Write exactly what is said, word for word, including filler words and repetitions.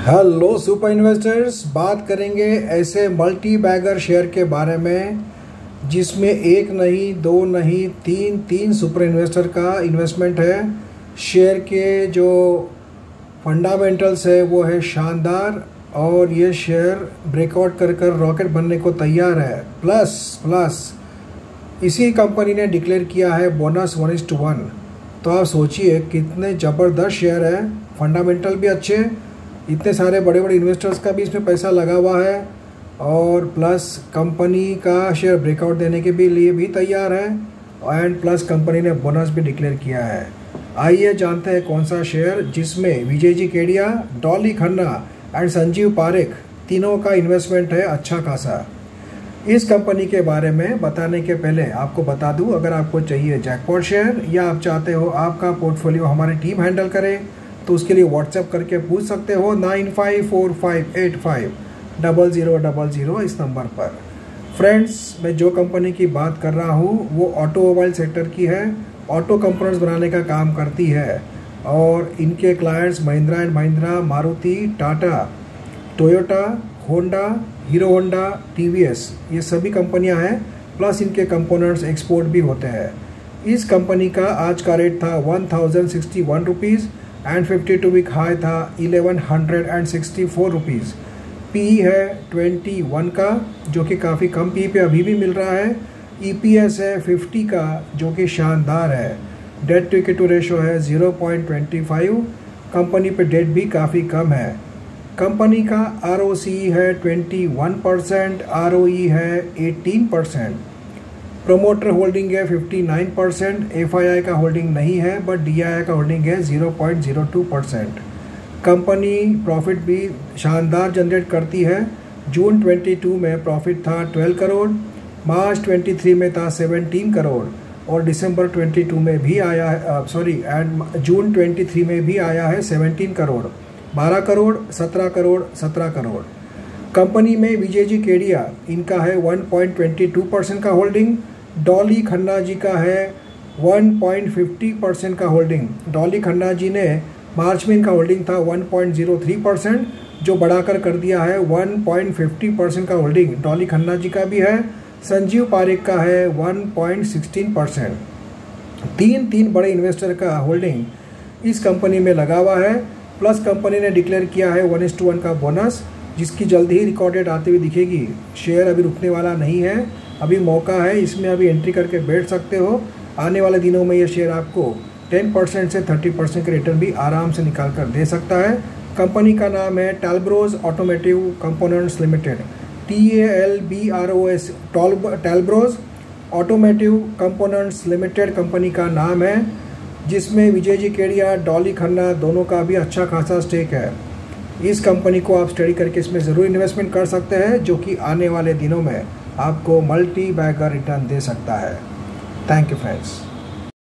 Hello super investors, बात करेंगे ऐसे मल्टी बैगर शेयर के बारे में जिसमें एक नहीं, दो नहीं, तीन तीन सुपर इन्वेस्टर का इन्वेस्टमेंट है। शेयर के जो फंडामेंटल्स है वो है शानदार और ये शेयर ब्रेकआउट कर कर रॉकेट बनने को तैयार है। प्लस प्लस इसी कंपनी ने डिक्लेयर किया है bonus one is to one. तो आप सोचिए कितने ज़बरदस्त शेयर है, फंडामेंटल भी अच्छे, इतने सारे बड़े बड़े इन्वेस्टर्स का भी इसमें पैसा लगा हुआ है और प्लस कंपनी का शेयर ब्रेकआउट देने के भी लिए भी तैयार है एंड प्लस कंपनी ने बोनस भी डिक्लेयर किया है। आइए जानते हैं कौन सा शेयर जिसमें विजय जी केडिया, डॉली खन्ना एंड संजीव पारेख तीनों का इन्वेस्टमेंट है अच्छा खासा। इस कंपनी के बारे में बताने के पहले आपको बता दूं, अगर आपको चाहिए जैकपॉट शेयर या आप चाहते हो आपका पोर्टफोलियो हमारी टीम हैंडल करे तो उसके लिए व्हाट्सएप करके पूछ सकते हो nine five four five eight five double zero double zero इस नंबर पर। फ्रेंड्स, मैं जो कंपनी की बात कर रहा हूँ वो ऑटोमोबाइल सेक्टर की है, ऑटो कंपोनेंट्स बनाने का काम करती है और इनके clients Mahindra and Mahindra, Maruti, Tata, Toyota, Honda, Hero Honda, TVS, ये सभी कंपनियां हैं। प्लस इनके कंपोनेंट्स एक्सपोर्ट भी होते हैं। इस कंपनी का आज का रेट था one thousand sixty one rupees and fifty two week high था eleven hundred and sixty four rupees. P है ट्वेंटी वन का जो कि काफ़ी कम पी पे अभी भी मिल रहा है। ईपीएस है फिफ्टी का जो कि शानदार है। डेट टू इक्विटी रेशो है zero point two five. Company पे डेट भी काफ़ी कम है। कंपनी का आरओसी है ट्वेंटी वन परसेंट, आरओई है एटीन परसेंट। प्रोमोटर होल्डिंग है फिफ्टी नाइन परसेंट, एफआईआई का होल्डिंग नहीं है बट डीआईआई का होल्डिंग है zero point zero two percent. Company profit भी शानदार जनरेट करती है। जून ट्वेंटी टू में प्रॉफिट था twelve crore, March twenty three में था सेवनटीन करोड़ और दिसंबर ट्वेंटी टू में भी आया है, sorry and June twenty three में भी आया है सेवनटीन करोड़, बारह करोड़, सत्रह करोड़, सत्रह करोड़। कंपनी में विजय जी केडिया इनका है one point two two percent का होल्डिंग। डॉली खन्ना जी का है वन पॉइंट फिफ्टी परसेंट का होल्डिंग। डॉली खन्ना जी ने मार्च में इनका होल्डिंग था one point zero three percent जो बढ़ाकर कर दिया है वन पॉइंट फिफ्टी परसेंट का होल्डिंग डॉली खन्ना जी का भी है। संजीव पारेख का है वन पॉइंट सिक्सटीन परसेंट। तीन तीन बड़े इन्वेस्टर का होल्डिंग इस कंपनी में लगा हुआ है। प्लस कंपनी ने डिक्लेयर किया है वन इज टू वन का बोनस जिसकी जल्द ही रिकॉर्ड डेट आते हुए दिखेगी। शेयर अभी रुकने वाला नहीं है, अभी मौका है, इसमें अभी एंट्री करके बैठ सकते हो। आने वाले दिनों में ये शेयर आपको टेन परसेंट से थर्टी परसेंट के रिटर्न भी आराम से निकाल कर दे सकता है। कंपनी का नाम है Talbros automotive components limited, T A L B R O S, Talbros automotive components limited company का नाम है जिसमें विजय जी केडिया, डॉली खन्ना दोनों का भी अच्छा खासा स्टेक है। इस कंपनी को आप स्टडी करके इसमें ज़रूर इन्वेस्टमेंट कर सकते हैं जो कि आने वाले दिनों में आपको मल्टी बैगर रिटर्न दे सकता है। Thank you friends.